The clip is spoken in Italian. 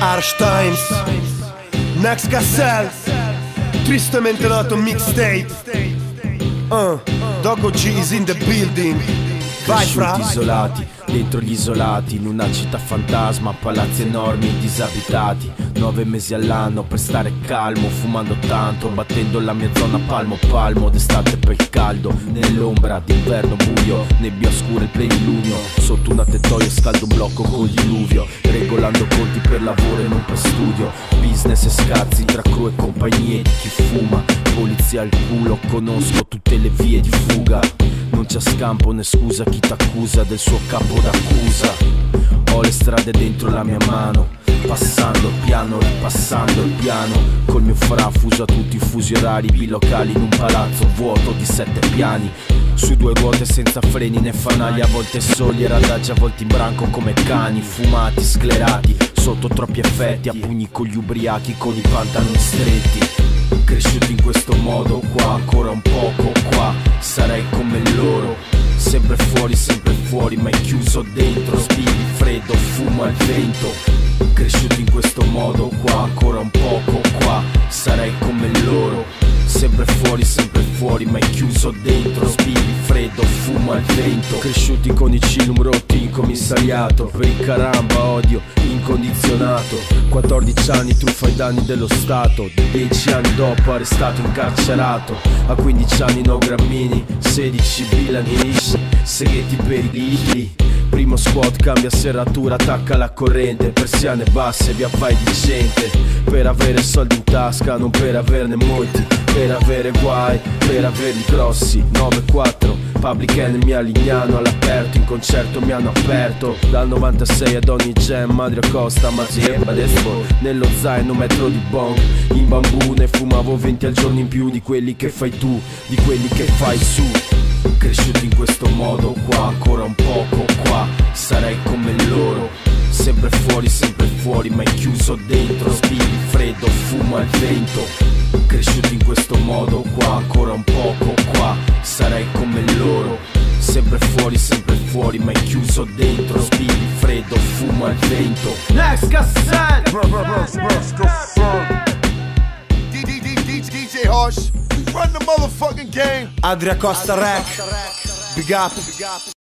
Harsh Times, Next Cassell, tristemente noto mixtape. Dogo G is in the building. Vai fra. Isolati, dentro gli isolati, in una città fantasma, palazzi enormi e disabitati. 9 mesi all'anno per stare calmo, fumando tanto, battendo la mia zona palmo a palmo. D'estate per il caldo, nell'ombra, d'inverno buio, nebbia scura il plenilunio. Sotto una tettoia scaldo un blocco con diluvio, regolando conti per lavoro e non per studio. Business e scazzi tra crew e compagnie di chi fuma. Polizia al culo, conosco tutte le vie di fuga. Non c'è scampo né scusa chi t'accusa del suo capo d'accusa. Ho le strade dentro la mia mano, passando piano, ripassando il piano. Col mio fra fuso a tutti i fusi orari bilocali in un palazzo vuoto di 7 piani. Su 2 ruote senza freni né fanali, a volte soli e radaggi, a volte in branco come cani. Fumati, sclerati, sotto troppi effetti, a pugni con gli ubriachi, con i pantaloni stretti. Cresciuto in questo modo qua, ancora un poco qua, sarei come loro. Sempre fuori, mai chiuso dentro. Spiri freddo, fumo al vento. Cresciuto in questo modo qua, ancora un poco qua, sarei come loro. Sempre fuori, mai chiuso dentro. Spiri freddo, fumo al vento. Cresciuti con i cilum rotti in commissariato, per il caramba odio incondizionato. 14 anni truffa ai danni dello Stato, 10 anni dopo arrestato incarcerato. A 15 anni no grammini, 16 bilanish, seghetti per i libri. Primo squad cambia serratura, attacca la corrente, persiane basse, via vai di gente. Per avere soldi in tasca, non per averne molti. Per avere guai, per averli grossi. 9-4, Public Enemy a Lignano all'aperto, in concerto mi hanno aperto. Dal 96 ad ogni jam, Madre Costa, Maziemba, Despo. Nello zaino metro di bong, in bambù ne fumavo 20 al giorno in più di quelli che fai tu, di quelli che fai su. Cresciuto in questo modo qua, ancora un poco qua, sarei come loro. Sempre fuori, mai chiuso dentro. Spiri freddo, fumo al vento. Cresciuto in questo modo qua, ancora un poco qua, sarei come loro. Sempre fuori, mai chiuso dentro. Spiri freddo, fumo al vento. Next Cassell, DJ Harsh, run the motherfucking game. Adria Costa Rec, big up.